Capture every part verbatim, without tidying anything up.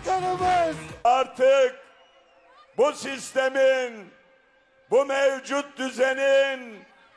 Cumhurbaşkanımız. Artık bu sistemin, bu mevcut düzenin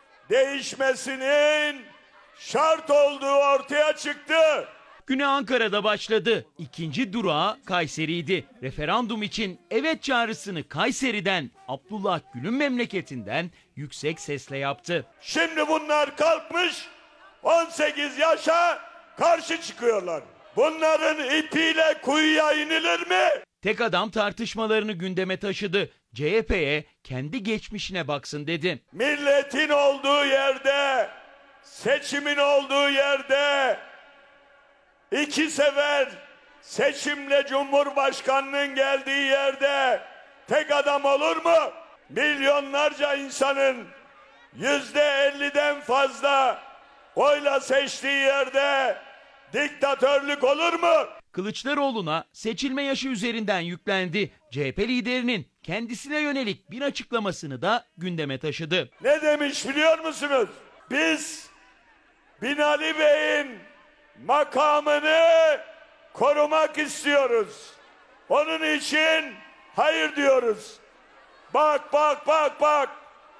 değişmesinin şart olduğu ortaya çıktı. Güne Ankara'da başladı. İkinci durağı Kayseri'ydi. Referandum için evet çağrısını Kayseri'den, Abdullah Gül'ün memleketinden yüksek sesle yaptı. Şimdi bunlar kalkmış on sekiz yaşa karşı çıkıyorlar. Bunların ipiyle kuyuya inilir mi? Tek adam tartışmalarını gündeme taşıdı. C H P'ye kendi geçmişine baksın dedi. Milletin olduğu yerde, seçimin olduğu yerde iki sefer seçimle Cumhurbaşkanının geldiği yerde tek adam olur mu? Milyonlarca insanın yüzde elliden fazla oyla seçtiği yerde diktatörlük olur mu? Kılıçdaroğlu'na seçilme yaşı üzerinden yüklendi. C H P liderinin kendisine yönelik bir açıklamasını da gündeme taşıdı. Ne demiş biliyor musunuz? Biz Binali Bey'in makamını korumak istiyoruz. Onun için hayır diyoruz. Bak bak bak bak.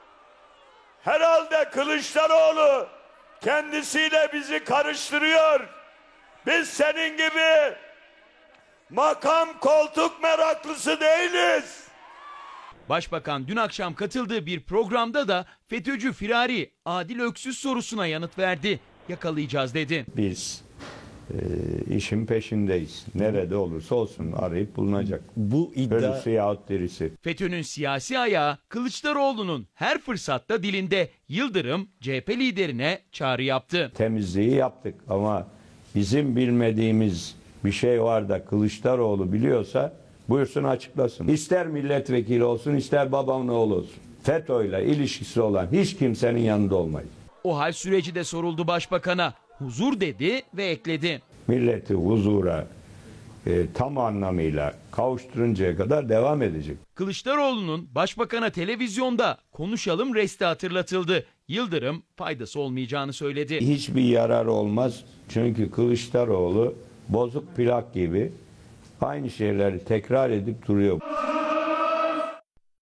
Herhalde Kılıçdaroğlu kendisiyle bizi karıştırıyor. Biz senin gibi makam koltuk meraklısı değiliz. Başbakan dün akşam katıldığı bir programda da FETÖ'cü firari Adil Öksüz sorusuna yanıt verdi. Yakalayacağız dedi. Biz e, işin peşindeyiz. Nerede olursa olsun arayıp bulunacak. Bu iddia... Ölüsü yahut dirisi. FETÖ'nün siyasi ayağı Kılıçdaroğlu'nun her fırsatta dilinde. Yıldırım C H P liderine çağrı yaptı. Temizliği yaptık ama bizim bilmediğimiz bir şey var da Kılıçdaroğlu biliyorsa buyursun açıklasın. İster milletvekili olsun ister babamın oğlu olsun. FETÖ'yle ilişkisi olan hiç kimsenin yanında olmayız. O hal süreci de soruldu başbakana. Huzur dedi ve ekledi. Milleti huzura e, tam anlamıyla kavuşturuncaya kadar devam edecek. Kılıçdaroğlu'nun başbakana televizyonda konuşalım resti hatırlatıldı. Yıldırım faydası olmayacağını söyledi. Hiçbir yarar olmaz çünkü Kılıçdaroğlu bozuk plak gibi aynı şeyleri tekrar edip duruyor.